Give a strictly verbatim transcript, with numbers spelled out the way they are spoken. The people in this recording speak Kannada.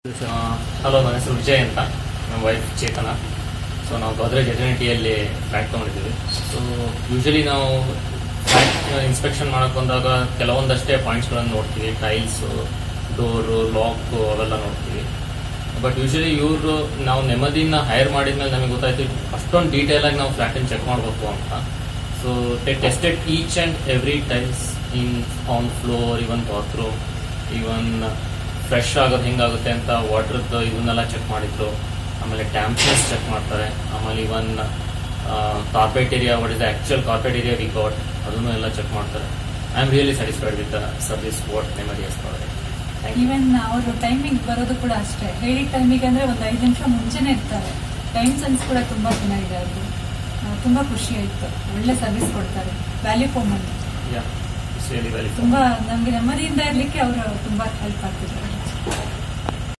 ಹಲೋ, ನನ್ನ ಹೆಸರು ವಿಜಯ್ ಅಂತ. ನಮ್ಮ ವೈಫ್ ಚೇತನ. ಸೊ ನಾವು ಗೋದ್ರೇಜ್ ಎಟರ್ನಿಟಿಯಲ್ಲಿ ಫ್ಲ್ಯಾಟ್ ತೊಗೊಂಡಿದ್ದೀವಿ. ಸೊ ಯೂಶಲಿ ನಾವು ಫ್ಲ್ಯಾಟ್ ಇನ್ಸ್ಪೆಕ್ಷನ್ ಮಾಡಕ್ಕೆ ಬಂದಾಗ ಕೆಲವೊಂದಷ್ಟೇ ಪಾಯಿಂಟ್ಸ್ಗಳನ್ನು ನೋಡ್ತೀವಿ. ಟೈಲ್ಸು, ಡೋರು, ಲಾಕು ಅವೆಲ್ಲ ನೋಡ್ತೀವಿ. ಬಟ್ ಯೂಶಲಿ ಇವರು ನಾವು ನೆಮ್ಮದಿನ ಹೈರ್ ಮಾಡಿದ್ಮೇಲೆ ನಮಗೆ ಗೊತ್ತಾಯ್ತು ಅಷ್ಟೊಂದು ಡೀಟೇಲ್ ಆಗಿ ನಾವು ಫ್ಲ್ಯಾಟನ್ನು ಚೆಕ್ ಮಾಡಬೇಕು ಅಂತ. So they tested each and every tiles in on floor, even bathroom, even fresh ಆಗೋದು ಹೆಂಗಾಗುತ್ತೆ ಅಂತ ವಾಟರ್ದು ಇವನ್ನೆಲ್ಲ ಚೆಕ್ ಮಾಡಿದ್ರು. ಆಮೇಲೆ ಟ್ಯಾಂಪ್ನೆಸ್ ಚೆಕ್ ಮಾಡ್ತಾರೆ. ಆಮೇಲೆ even carpet area, what is the actual carpet area we got, ಅದನ್ನು ಎಲ್ಲ ಚೆಕ್ ಮಾಡ್ತಾರೆ. I am really satisfied with the service what Nemmadi as product. Even ಅವರು ಟೈಮಿಂಗ್ ಬರೋದು ಕೂಡ ಅಷ್ಟೇ, ಹೇಳಿದ ಟೈಮಿಗೆ ಅಂದ್ರೆ ಒಂದು ಐದು ನಿಮಿಷ ಮುಂಚೆನೆ ಇರ್ತಾರೆ. ಟೈಮ್ ಸೆನ್ಸ್ ಕೂಡ ತುಂಬಾ ಚೆನ್ನಾಗಿದೆ ಅವ್ರದ್ದು. ತುಂಬಾ ಖುಷಿ ಆಯ್ತು. ಒಳ್ಳೆ ಸರ್ವಿಸ್ ಕೊಡ್ತಾರೆ. Value for money. ತುಂಬಾ ತುಂಬಾ ನಮ್ಗೆ ನೆಮ್ಮದಿಯಿಂದ ಇರ್ಲಿಕ್ಕೆ ಅವರು ತುಂಬಾ ಹೆಲ್ಪ್ ಆಗ್ತಿದ್ದಾರೆ.